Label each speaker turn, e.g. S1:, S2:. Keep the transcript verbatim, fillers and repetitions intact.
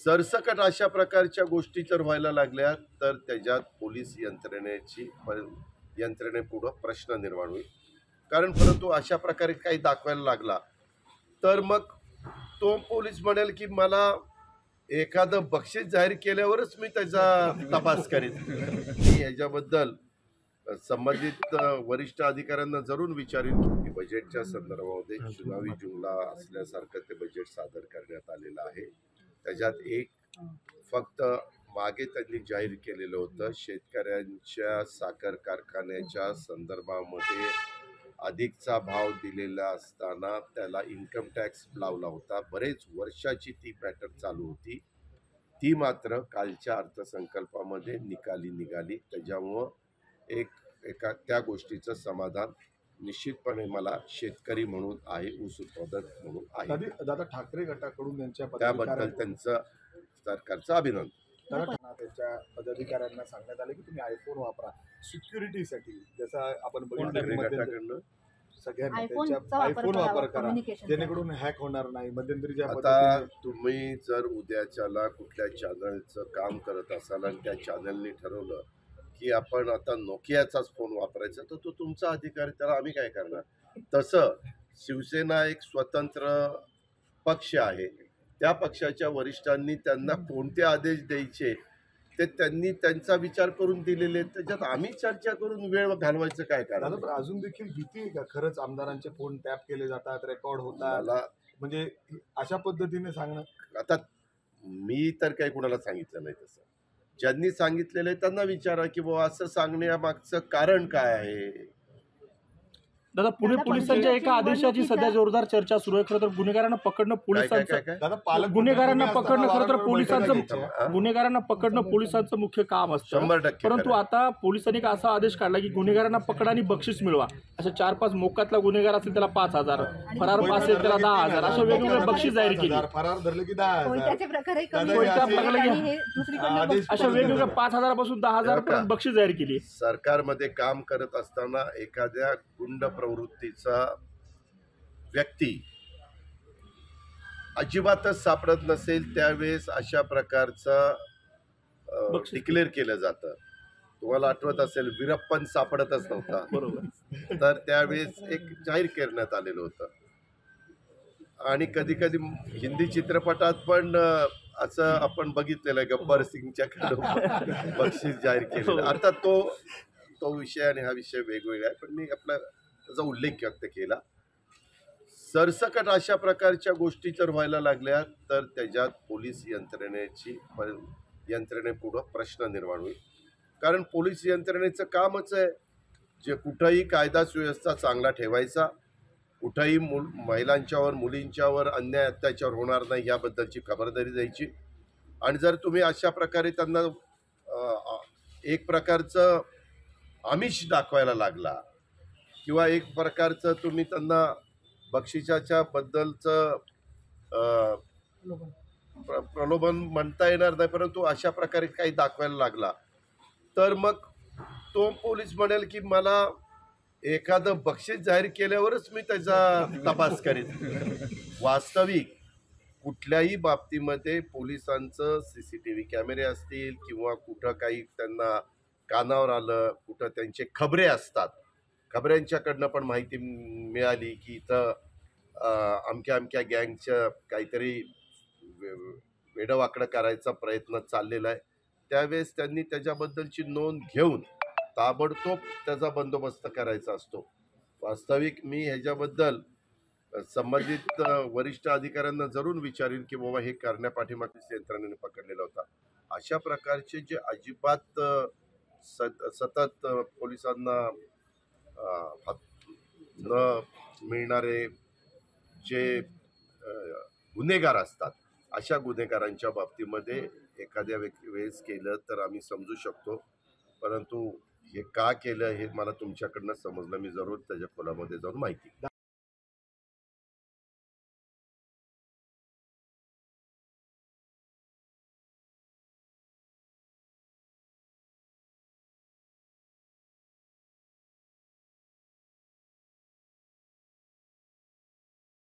S1: सरसकट अशा प्रकारच्या गोष्टी जर व्हायला लागल्या तर त्याच्यात पोलीस यंत्रणेची यंत्रणेपुढं प्रश्न निर्माण होईल. कारण परंतु अशा प्रकारे काही दाखवायला लागला तर मग तो पोलीस म्हणेल की मला एखादं बक्षीस जाहीर केल्यावरच मी त्याचा तपास करेन. मी याच्याबद्दल संबंधित वरिष्ठ अधिकाऱ्यांना जरूर विचारेन की बजेटच्या संदर्भामध्ये चुनावी जुमला असल्यासारखं ते बजेट सादर करण्यात आलेलं आहे. त्याच्यात एक फक्त मागे त्यांनी जाहीर केलेलं होतं शेतकऱ्यांच्या साखर कारखान्याच्या संदर्भामध्ये अधिकचा भाव दिलेला असताना त्याला इन्कम टॅक्स लावला होता. बरेच वर्षाची ती पॅटर्न चालू होती. ती मात्र कालच्या अर्थसंकल्पामध्ये निकाली निघाली. त्याच्यामुळं एक एका त्या गोष्टीचं समाधान निश्चितपणे मला शेतकरी म्हणून आहे, ऊस उत्पादक म्हणून आहे.
S2: दादा ठाकरे गटाकडून त्यांच्या
S1: त्याबद्दल त्यांचं सरकारचं अभिनंदन.
S2: त्यांच्या पदाधिकाऱ्यांना सांगण्यात आलं की तुम्ही आयफोन वापरा सिक्युरिटीसाठी, जसं आपण
S1: गटाकडनं
S2: सगळ्यांना त्यांच्या आयफोन वापर करा जेणेकरून हॅक होणार नाही. मध्यंतरी
S1: आता तुम्ही जर उद्याच्याला कुठल्या चॅनलचं काम करत असाल आणि त्या चॅनलनी ठरवलं की आपण आता नोकियाचाच फोन वापरायचा तर तो तुमचा अधिकार, त्याला आम्ही काय करणार. तसं शिवसेना एक स्वतंत्र पक्ष आहे. त्या पक्षाच्या वरिष्ठांनी त्यांना कोणते आदेश द्यायचे ते त्यांनी त्यांचा विचार करून दिलेले. त्याच्यात आम्ही चर्चा करून वेळ घालवायचं काय कारण.
S2: अजून देखील भीती आहे का खरंच आमदारांचे फोन टॅप केले जातात, रेकॉर्ड होतात, म्हणजे अशा पद्धतीने सांगणं.
S1: आता मी तर काही कुणाला सांगितलं नाही. तसं ज्यांनी सांगितलेलं आहे त्यांना विचारा की बाबा असं सांगण्यामागचं कारण काय आहे.
S3: दादा, पुणे पोलिसांच्या एका आदेशाची सध्या जोरदार चर्चा सुरू आहे. खरं तर गुन्हेगारांना पकडणं पोलिसांचं गुन्हेगारांना पकडणं खरं तर पोलिसांचं गुन्हेगारांना पकडणं पोलिसांचं मुख्य काम असतं.
S1: शंभर टक्के.
S3: परंतु आता पोलिसांनी एक असा आदेश काढला की गुन्हेगारांना पकडा आणि बक्षीस मिळवा. अशा चार पाच मोकातला गुन्हेगार असेल त्याला पाच हजार, फरार असेल त्याला दहा हजार, अशा वेगवेगळे बक्षीस जाहीर केले.
S2: फरार धरले की दहा
S3: अशा वेगवेगळ्या पाच हजारापासून दहा हजार बक्षीस जाहीर केली.
S1: सरकारमध्ये काम करत असताना एखाद्या गुंड प्रवृत्तीचा व्यक्ती अजिबातच सापडत नसेल त्यावेळेस अशा प्रकारचं डिक्लेअर केलं जातं. तुम्हाला आठवत असेल वीरप्पन सापडतच नव्हता,
S3: बरोबर,
S1: तर त्यावेळेस एक जाहीर करण्यात आलेलं होतं. आणि कधी कधी हिंदी चित्रपटात पण असं आपण बघितलेलं आहे, गब्बर सिंगच्या कडून बक्षीस जाहीर केलेलं. अर्थात तो तो विषय आणि हा विषय वेगवेगळा आहे, पण मी आपला त्याचा उल्लेख व्यक्त केला. सरसकट अशा प्रकारच्या गोष्टी जर व्हायला लागल्या तर त्याच्यात पोलीस यंत्रणेची यंत्रणेपुढं प्रश्न निर्माण होईल. कारण पोलीस यंत्रणेचं कामच आहे जे कुठंही कायदा सुव्यवस्था चांगला ठेवायचा, कुठंही मुल महिलांच्यावर मुलींच्यावर अन्याय अत्याचार होणार नाही याबद्दलची खबरदारी द्यायची. आणि जर तुम्ही अशा प्रकारे त्यांना एक प्रकारचं आमिष दाखवायला लागला किंवा एक प्रकारचं तुम्ही त्यांना बक्षिसाच्या बद्दलचं प्र प्रलोभन म्हणता येणार नाही, परंतु अशा प्रकारे काही दाखवायला लागला तर मग तो पोलीस म्हणेल की मला एखादं बक्षीस जाहीर केल्यावरच मी त्याचा तपास करेन. वास्तविक कुठल्याही बाबतीमध्ये पोलिसांचं सी सी टी व्ही कॅमेरे असतील किंवा कुठं काही त्यांना कानावर आलं, कुठं त्यांचे खबरे असतात, खबऱ्यांच्याकडनं पण माहिती मिळाली की इथं अमक्या अमक्या गँगचं काहीतरी वेडवाकडं करायचा प्रयत्न चाललेला आहे, त्यावेळेस त्यांनी त्याच्याबद्दलची नोंद घेऊन ताबडतोब त्याचा बंदोबस्त करायचा असतो. वास्तविक मी ह्याच्याबद्दल संबंधित वरिष्ठ अधिकाऱ्यांना जरूर विचारेन की बाबा हे करण्यापाठीमागे यंत्रणेने पकडलेला होता. अशा प्रकारचे जे अजिबात सत सतत पोलिसांना न मिळणारे जे गुन्हेगार असतात अशा गुन्हेगारांच्या बाबतीमध्ये एखाद्या वेळेस केलं तर आम्ही समजू शकतो, परंतु हे का केलं हे मला तुमच्याकडनं समजलं. मी जरूर त्याच्या खोलामध्ये जाऊन माहिती